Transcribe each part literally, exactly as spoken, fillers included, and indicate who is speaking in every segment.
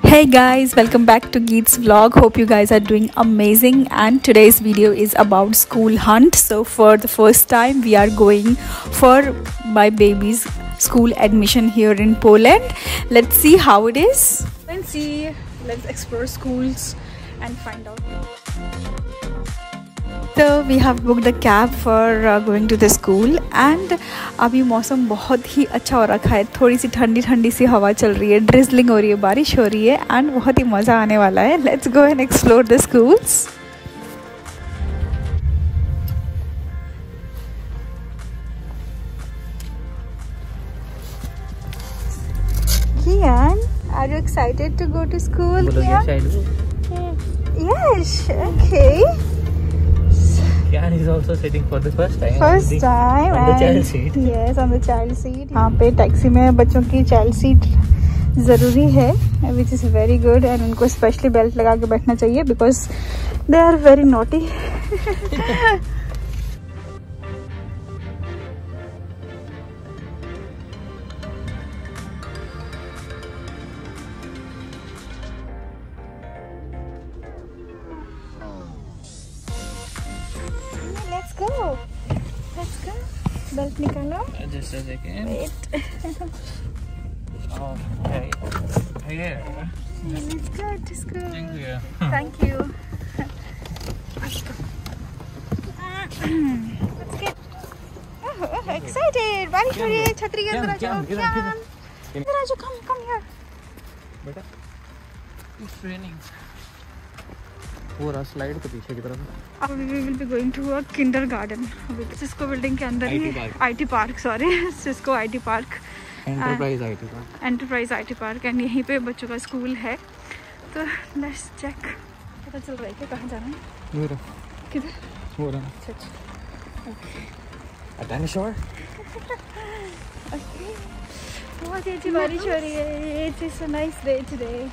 Speaker 1: Hey guys, welcome back to Geet's vlog. Hope you guys are doing amazing, and today's video is about school hunt. So for the first time we are going for my baby's school admission here in Poland. Let's see how it is. Let's see, let's explore schools and find out. So we have booked a cab for uh, going to the school and अभी मौसम बहुत ही अच्छा हो रखा है. थोड़ी सी ठंडी ठंडी सी हवा चल रही है, ड्रिजलिंग हो रही है, बारिश हो रही है एंड बहुत ही मज़ा आने वाला है. Let's go and explore the schools. Kian, are you excited to go to school? Kian? Yes. Okay.
Speaker 2: Kian is also sitting for the first time.
Speaker 1: First
Speaker 2: on the,
Speaker 1: time.
Speaker 2: On the child seat.
Speaker 1: Yes, on the child seat. यहाँ पे taxi में बच्चों की child seat ज़रूरी है, which is very good, and उनको specially belt लगा के बैठना चाहिए because they are very naughty. Let's go. Let's go. Belt निकालो.
Speaker 2: Just a second.
Speaker 1: Wait.
Speaker 2: Okay. Here.
Speaker 1: Let's go to school.
Speaker 2: Thank you.
Speaker 1: Thank you. Let's go. Let's get. Oh, oh, excited. बारिश हो रही है. छतरी के अंदर आ जाओ. इधर आ जाओ. Come, come here.
Speaker 2: बेटा, it's raining. पूरा स्लाइड के पीछे की तरफ.
Speaker 1: अब we will be going to a kindergarten. Cisco building के अंदर ही IT park, sorry Cisco IT park,
Speaker 2: enterprise IT park.
Speaker 1: Enterprise IT park and यहीं पे बच्चों का स्कूल है. तो लेट्स चेक. पता चल रहा है कि कहाँ जाना है.
Speaker 2: मेरा
Speaker 1: किधर?
Speaker 2: वो रहा.
Speaker 1: अच्छा अच्छा. ओके.
Speaker 2: A dinosaur?
Speaker 1: ओके. बहुत ही अच्छी बारिश हो रही है. It is a nice day today.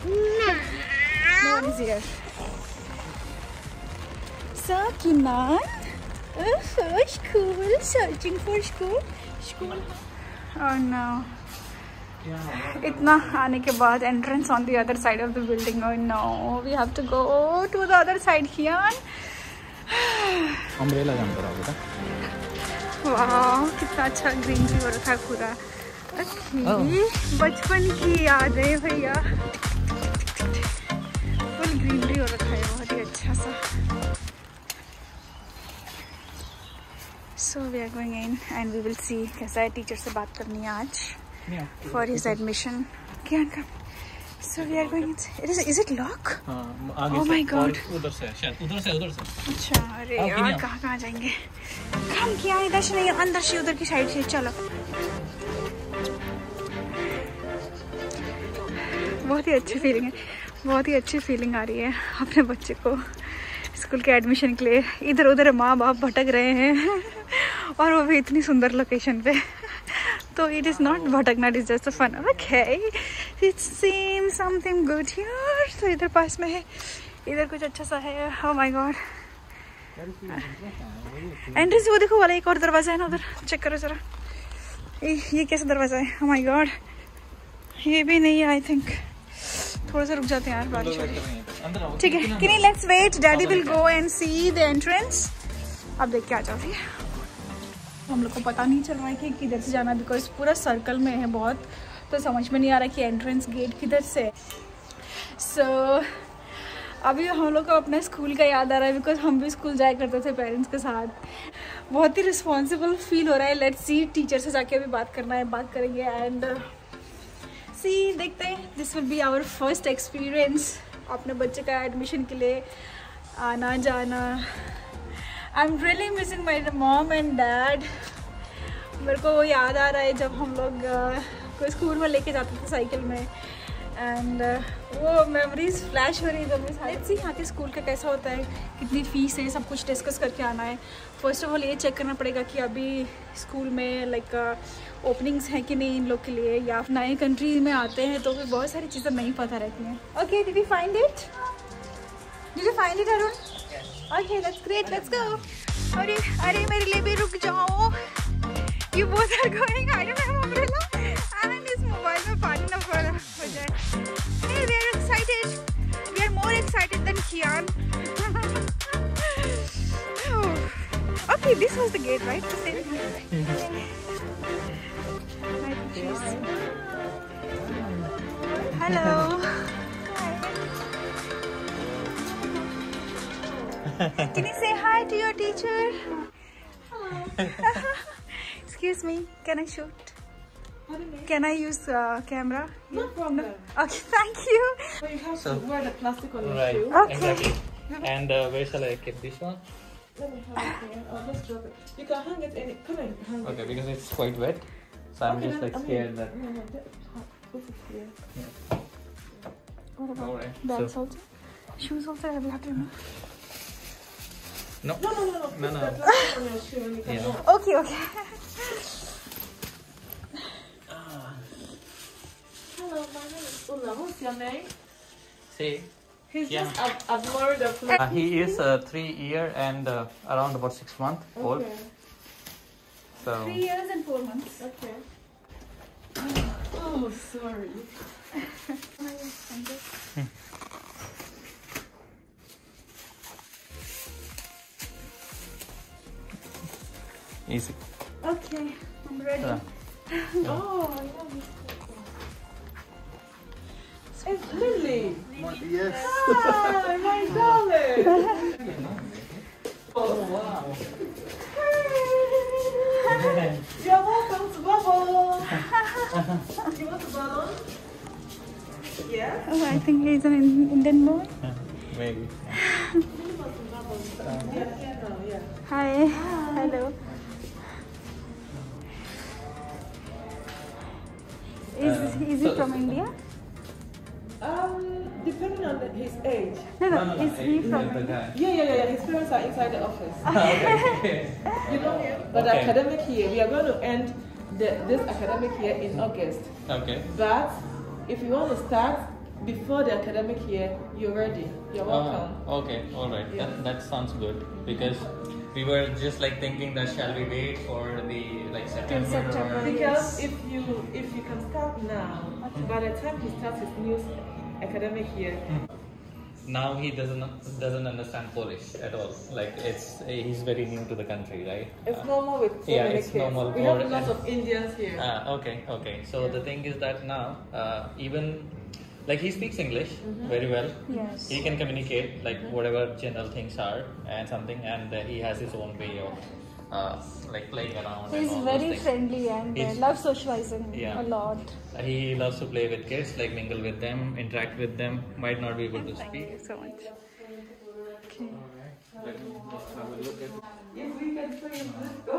Speaker 1: No one is here. So Kinan, oh, school, searching for school, school. Oh no.
Speaker 2: Yeah.
Speaker 1: इतना आने के बाद entrance on the other side of the building. Oh no, we have to go to the other side here.
Speaker 2: Umbrella jump करा बेटा.
Speaker 1: वाह, कितना अच्छा greenery हो रखा है पूरा. okay. बचपन की याद है भैया. फुल ग्रीनरी हो रखा है, बहुत ही अच्छा सा. So we are going in and we will see कैसा है. टीचर से बात करनी है आज for his admission. क्या कर? So we are going in. It is is it lock?
Speaker 2: हाँ, आगे
Speaker 1: Oh
Speaker 2: से.
Speaker 1: my God.
Speaker 2: उधर से शायद. उधर से उधर से.
Speaker 1: अच्छा, अरे यार कहाँ कहाँ जाएंगे. हम क्या इधर से नहीं, अंदर से उधर की साइड से. चलो. बहुत ही अच्छी फीलिंग है. बहुत ही अच्छी फीलिंग आ रही है अपने बच्चे को स्कूल के एडमिशन के लिए. इधर उधर माँ बाप भटक रहे हैं और वो भी इतनी सुंदर लोकेशन पे. तो इट इज़ नॉट भटकना, it is just a fun. Okay, it seem something good here. तो इधर पास में है, इधर कुछ अच्छा सा है. Oh my God. एंट्रेंस वो देखो वाला एक और दरवाजा है ना उधर. चेक करो जरा. ये कैसा दरवाजा है. Oh my God. ये भी नहीं है आई थिंक. थोड़ा सा रुक जाते हैं यार, बारिश हो रही है. ठीक है, कि नहीं, let's wait. Daddy will go and see the entrance. अब देख के आ जाओ. ठीक है, हम लोग को पता नहीं चल रहा है कि किधर से जाना, बिकॉज पूरा सर्कल में है बहुत, तो समझ में नहीं आ रहा कि एंट्रेंस गेट किधर से. सो so, अभी हम लोग को अपने स्कूल का याद आ रहा है, बिकॉज हम भी स्कूल जाया करते थे पेरेंट्स के साथ. बहुत ही रिस्पॉन्सिबल फील हो रहा है. लेट्स सी, टीचर से जाके अभी बात करना है, बात करेंगे एंड सी देखते हैं. This will be our first experience अपने बच्चे का एडमिशन के लिए आना जाना. I am really missing my mom and dad. मेरे को वो याद आ रहा है जब हम लोग uh, कोई स्कूल में लेके जाते थे साइकिल में, एंड uh, वो मेमोरीज फ्लैश हो रही है जब मैं साइड से. यहाँ के स्कूल का कैसा होता है, कितनी फ़ीस है, सब कुछ डिस्कस करके आना है. फर्स्ट ऑफ ऑल ये चेक करना पड़ेगा कि अभी स्कूल में लाइक ओपनिंग्स हैं कि नहीं इन लोग के लिए, या नए कंट्री में आते हैं तो भी बहुत सारी चीज़ें नहीं पता रहती हैं. Okay, did you find it? Did you find it Arun? Okay, that's great. Let's go. अरे अरे मेरे लिए भी रुक जाओ. You both are going. I don't have umbrella. And इस मोबाइल में पानी ना हो जाए. Hey, there Actually, this was the gate, right? The same. I think she's- Hello. Can you say hi to your teacher? Excuse me, can I shoot? Can I use uh, camera?
Speaker 3: No problem.
Speaker 1: Okay, thank you.
Speaker 3: But you have
Speaker 2: So-
Speaker 3: to wear the plastic on your
Speaker 2: Right.
Speaker 3: shoe.
Speaker 1: Okay.
Speaker 2: Exactly. And uh, where shall I keep this one?
Speaker 3: Let me have it here. Oh, let's drop it. You can hang it any. Come on, hang
Speaker 2: Okay,
Speaker 3: it.
Speaker 2: because it's quite wet. So I'm
Speaker 3: Okay,
Speaker 2: just
Speaker 3: then,
Speaker 2: like
Speaker 3: I mean,
Speaker 2: scared that.
Speaker 3: No, no, that, put it here.
Speaker 1: What about
Speaker 2: Alright.
Speaker 1: bags
Speaker 2: So,
Speaker 1: also? Shoes also I will have to remove.
Speaker 2: no.
Speaker 3: No, no, no, no. Put
Speaker 2: No, no.
Speaker 3: the plastic on your shoe and you can
Speaker 2: Yeah.
Speaker 3: walk.
Speaker 1: Okay, okay.
Speaker 3: Hello, my name is Ulla. What's your name?
Speaker 2: See.
Speaker 3: He's
Speaker 2: Yeah.
Speaker 3: just ad- admired the flag.
Speaker 2: Uh, he is uh, three year and uh, around about six month old.
Speaker 3: Okay.
Speaker 2: So
Speaker 1: Three years and four months.
Speaker 3: Okay. Oh, sorry.
Speaker 2: easy.
Speaker 1: Okay, I'm ready.
Speaker 2: Uh,
Speaker 3: Oh, I love this photo. It's Lily.
Speaker 2: yes.
Speaker 3: Hi, my darling.
Speaker 2: Oh wow.
Speaker 3: You're welcome to Bubble. You want a balloon? Yeah.
Speaker 1: Oh, I think he's an In- Indian boy.
Speaker 2: Maybe.
Speaker 3: Yeah.
Speaker 1: Hi. Hello. Is,
Speaker 2: Uh,
Speaker 1: is he
Speaker 2: so-
Speaker 1: from India?
Speaker 3: Um, depending on the, his age.
Speaker 1: No, no,
Speaker 2: No, no, no.
Speaker 1: is he
Speaker 2: He's
Speaker 1: from
Speaker 2: the
Speaker 1: India?
Speaker 2: guy.
Speaker 3: Yeah, yeah, yeah, yeah. His parents are inside the office.
Speaker 2: Okay.
Speaker 3: You know, but the
Speaker 2: Okay.
Speaker 3: academic year, we are going to end the, this academic year in August.
Speaker 2: Okay.
Speaker 3: But if you want to start before the academic year, you're ready. You're welcome.
Speaker 2: Oh, okay. All right.
Speaker 3: Yeah.
Speaker 2: That, that sounds good because we were just like thinking that shall we wait for the like September?
Speaker 1: September.
Speaker 2: Or,
Speaker 3: Because if you if you can start now, by the time he starts his new academic year,
Speaker 2: now he doesn't doesn't understand Polish at all. Like it's he's very new to the country, right?
Speaker 3: it's
Speaker 2: Uh,
Speaker 3: normal with so
Speaker 2: yeah,
Speaker 3: many
Speaker 2: it's
Speaker 3: kids.
Speaker 2: normal
Speaker 3: We have
Speaker 2: for-
Speaker 3: lots of Indians here.
Speaker 2: Ah, okay, okay. So the thing is that now, uh, even like he speaks English very well.
Speaker 1: Yes.
Speaker 2: He can communicate like whatever general things are and something, and uh, he has his own way of uh, like playing around.
Speaker 1: He's
Speaker 2: and all
Speaker 1: very
Speaker 2: those things.
Speaker 1: friendly and uh,
Speaker 2: He's-
Speaker 1: loves socializing
Speaker 2: Yeah.
Speaker 1: a lot.
Speaker 2: He loves to play with kids, like mingle with them, interact with them. Might not be able to
Speaker 1: Thank
Speaker 2: speak.
Speaker 1: you so much. Okay.
Speaker 2: Let me just have a look at it.
Speaker 3: If we can play in this go.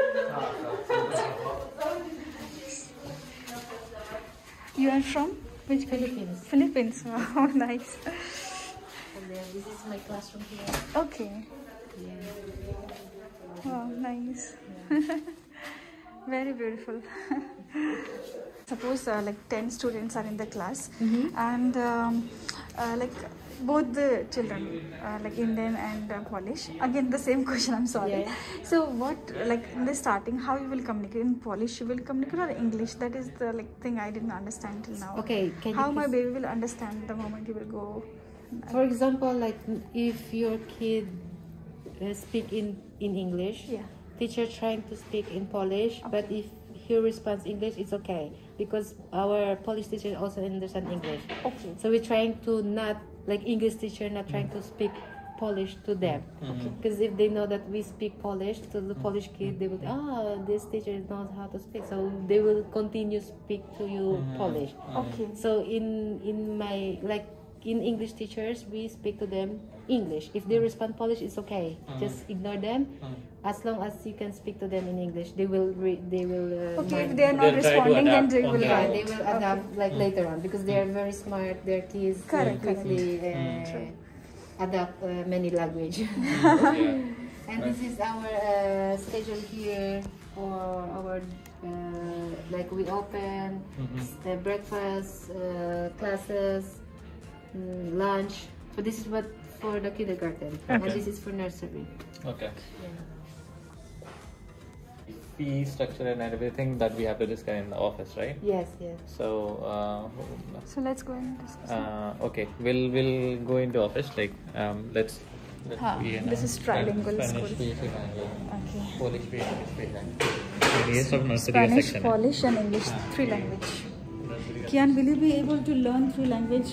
Speaker 1: You are from which
Speaker 4: Philippines.
Speaker 1: Philippines. Wow, nice.
Speaker 4: And then this is my classroom here.
Speaker 1: Okay.
Speaker 4: Yeah.
Speaker 1: Wow, nice. Very beautiful. Suppose uh, like ten students are in the class, and um, uh, like both the children, uh, like Indian and uh, Polish. Again, the same question. I'm sorry.
Speaker 4: Yeah.
Speaker 1: So, what like in the starting, how you will communicate in Polish? You will communicate or English? That is the like thing I didn't understand till now.
Speaker 4: Okay, can you
Speaker 1: How my
Speaker 4: please-
Speaker 1: baby will understand the moment you will go.
Speaker 4: For example, like if your kid uh, speak in in English,
Speaker 1: Yeah.
Speaker 4: teacher trying to speak in Polish, but if he responds English, it's okay because our Polish teacher also understand English.
Speaker 1: Okay.
Speaker 4: So we're trying to not like English teacher not trying to speak Polish to them, because if they know that we speak Polish to the Polish kid, they would ah this teacher knows how to speak, so they will continue speak to you Polish.
Speaker 1: Okay.
Speaker 4: So in in my like in English teachers, we speak to them English. If they respond Polish, it's okay. Just ignore them. As long as you can speak to them in English, they will re- they will. Uh,
Speaker 1: Okay. If
Speaker 4: mind-
Speaker 1: they are not
Speaker 2: They'll try to
Speaker 1: responding, then
Speaker 2: adapt
Speaker 1: they
Speaker 2: on
Speaker 1: will.
Speaker 2: their
Speaker 4: yeah,
Speaker 2: own.
Speaker 4: they will adapt like later on because they are very smart. Their kids uh,
Speaker 1: Correct,
Speaker 4: quickly
Speaker 1: correct.
Speaker 4: uh,
Speaker 1: True.
Speaker 4: adapt uh, many language.
Speaker 2: Yeah.
Speaker 4: And this is our uh, schedule here for our uh, like we open the breakfast uh, classes, mm, lunch. So this is what for the kindergarten, and
Speaker 2: Okay.
Speaker 4: this is for nursery.
Speaker 2: Okay.
Speaker 4: Yeah.
Speaker 2: Fee structure and everything that we have to discuss in the office, right?
Speaker 4: Yes, yes.
Speaker 2: So, uh,
Speaker 1: So let's go and discuss.
Speaker 2: uh, okay, we'll we'll go into office. Like, um, let's
Speaker 1: हाँ, this is trilingual school.
Speaker 2: Spanish भी सिखाएंगे,
Speaker 1: Okay.
Speaker 2: Polish भी सिखाएंगे। ये सब nursery
Speaker 1: Spanish,
Speaker 2: section है।
Speaker 1: Polish and English, three language. Kian, will you be able to learn three language?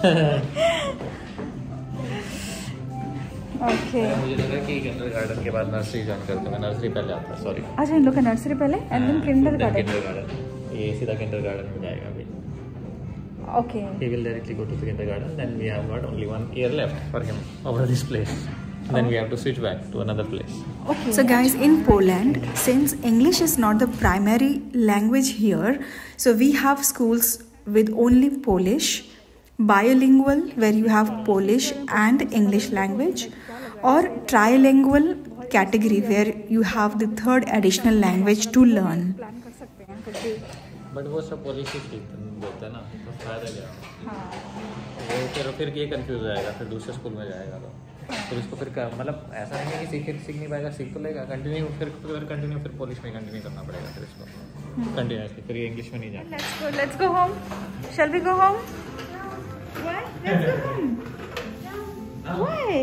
Speaker 1: Okay.
Speaker 2: मुझे लगा कि किंडरगार्टन के बाद नर्सरी ज्वाइन करते हैं, नर्सरी पहले आता है, सॉरी।
Speaker 1: अच्छा, इन लोग का नर्सरी पहले एंड देन किंडरगार्टन।
Speaker 2: किंडरगार्टन, ये सीधा किंडरगार्टन में जाएगा अभी।
Speaker 1: Okay.
Speaker 2: He will directly go to the kindergarten. Then we have got only one year left for him over this place. Then we have to switch back to another place.
Speaker 1: Okay. So guys, in Poland, since English is not the primary language here, so we have schools with only Polish, bilingual where you have Polish and English language, or trilingual category where you have the third additional language to learn.
Speaker 2: But वो सब Polish ही बोलते हैं ना, तो फायदा क्या? वो फिर फिर ये कंफ्यूज हो जाएगा, फिर दूसरे स्कूल में जाएगा तो फिर उसको फिर मतलब ऐसा नहीं है कि सीख सीख नहीं पाएगा, सीख तो लेगा, कंटिन्यू फिर फिर कंटिन्यू फिर पोलिश में कंटिन्यू करना पड़ेगा फिर इसको कंटिन्यूसली, फिर ये इंग्लिश में नहीं जाएगा।
Speaker 1: Let's go. Let's go home. Shall we go home? Why? Let's go home. Why?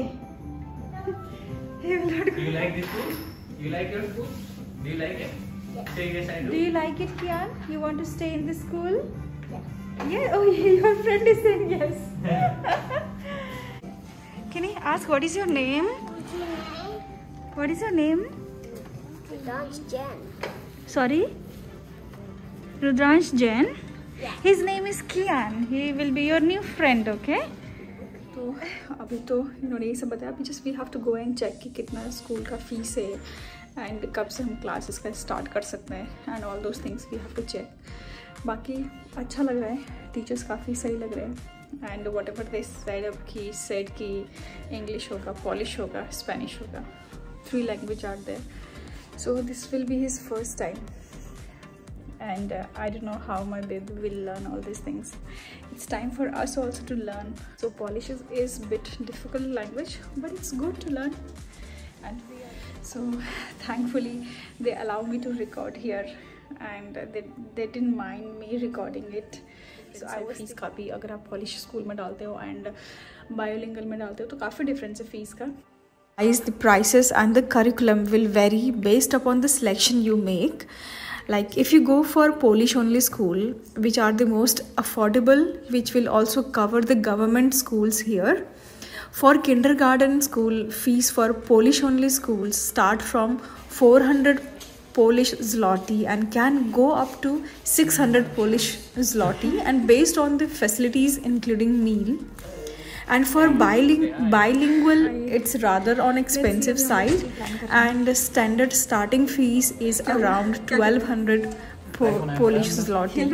Speaker 1: He will not go.
Speaker 2: Do you like this food? You like your food? Do you like it? Say yes, I do.
Speaker 1: Do you like it, Kian? You want to stay in the school? Yeah. Oh, your friend is saying yes. Can I ask what is your name? What is your name?
Speaker 5: Rudransh Jain.
Speaker 1: Sorry? Rudransh Jain? His name is Kian. He will be your new friend, okay? तो अभी तो इन्होंने ये सब बताया, अभी just we have to go and check कि कितना स्कूल का फीस है एंड कब से हम क्लासेस का स्टार्ट कर सकते हैं and all those things we have to check. बाकी अच्छा लग रहा है, टीचर्स काफ़ी सही लग रहे हैं and whatever they said up की सेड कि इंग्लिश होगा, पॉलिश होगा, स्पेनिश होगा, three language are there. So this will be his first time and uh, I don't know how my baby will learn all these things. It's time for us also to learn. So Polish is, is a bit difficult language, but it's good to learn. And so thankfully they allow me to record here and uh, they, they didn't mind me recording it. So I was fees का भी अगर आप Polish school में डालते हो and bilingual में डालते हो तो काफ़ी difference है fees का. The prices and the curriculum will vary based upon the selection you make. Like if you go for Polish only school, which are the most affordable, which will also cover the government schools here. For kindergarten school, fees for Polish only schools start from four hundred Polish zloty and can go up to six hundred Polish zloty, and based on the facilities including meal. And for biling bilingual, it's rather on expensive side, and the standard starting fees is around twelve hundred po Polish zloty.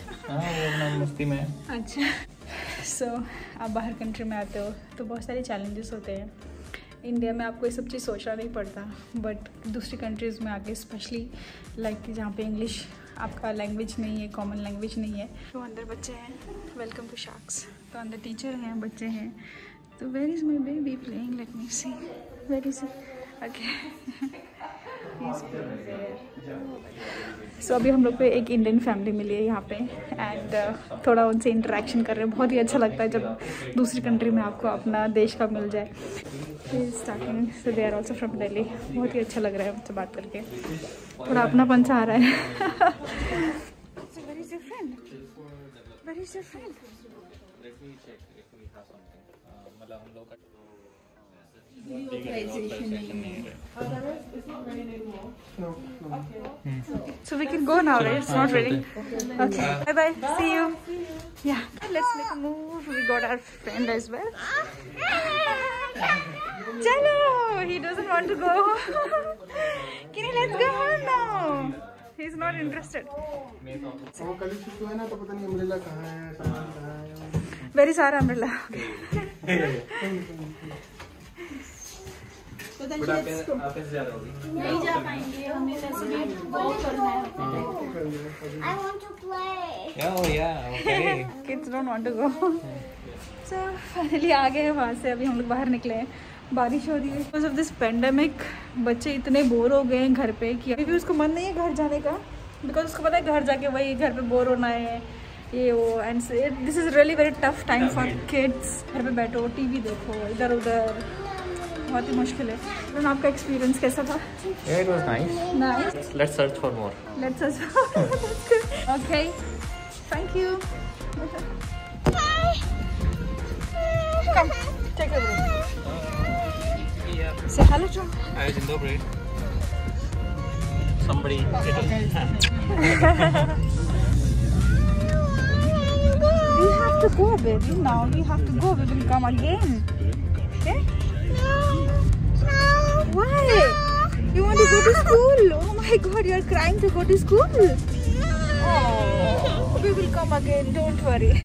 Speaker 1: अच्छा, so आप बाहर country में आते हो तो बहुत सारे challenges होते हैं। इंडिया में आपको ये सब चीज़ सोचना नहीं पड़ता, बट दूसरी कंट्रीज़ में आके स्पेशली लाइक जहाँ पे इंग्लिश आपका लैंग्वेज नहीं है, कॉमन लैंग्वेज नहीं है। तो अंदर बच्चे हैं, वेलकम टू शार्क्स। तो अंदर टीचर हैं, बच्चे हैं। तो where is my baby playing, let me see, where is okay. So अभी हम लोग को एक इंडियन फैमिली मिली है यहाँ पे एंड uh, थोड़ा उनसे इंटरेक्शन कर रहे हैं। बहुत ही अच्छा लगता है जब दूसरी कंट्री में आपको अपना देश का मिल जाए। Starting so they are also from Delhi. बहुत ही अच्छा लग रहा है उनसे बात करके, थोड़ा अपनापन सा आ रहा है। Where is your friend? Where is your friend?
Speaker 2: Let me check if we have something. मतलब हम लोग
Speaker 1: So we can go now, right? It's not raining. Okay. Bye bye. See you. Yeah. Let's make a move. We got our friend as well. Chalo. He doesn't want to go. Kini, let's go home now. He's not interested. Where is our umbrella?
Speaker 2: But आप आप कैसे जा रहे हो?
Speaker 5: नहीं जा पाएंगे, हमें रेस्टोरेंट वॉक करना है। I want to play.
Speaker 2: Oh yeah, okay.
Speaker 1: Kids don't want to go. So finally आ गए हैं वहाँ से। अभी हम लोग बाहर निकले हैं, बारिश हो रही है। बिकॉज ऑफ दिस पेंडेमिक बच्चे इतने बोर हो गए हैं घर पे कि अभी भी उसको मन नहीं है घर जाने का, बिकॉज उसको पता है घर जाके वही घर पे बोर होना है ये वो। And this is really very tough time for kids. घर पे बैठो, टीवी देखो, इधर उधर बहुत ही मुश्किल है। तो आपका एक्सपीरियंस कैसा था?
Speaker 2: Yeah, it was nice.
Speaker 1: Nice.
Speaker 2: Let's search for more.
Speaker 1: Let's just that's good. Okay. Thank you. Come, take a break.
Speaker 2: Yeah.
Speaker 1: Say hello to.
Speaker 2: Hi, dzień dobry. Somebody.
Speaker 1: We have to go, baby. Now we have to go. We will come again. Okay? Why? You want to go to school? Oh my God! You are crying to go to school. Oh, we will come again. Don't worry.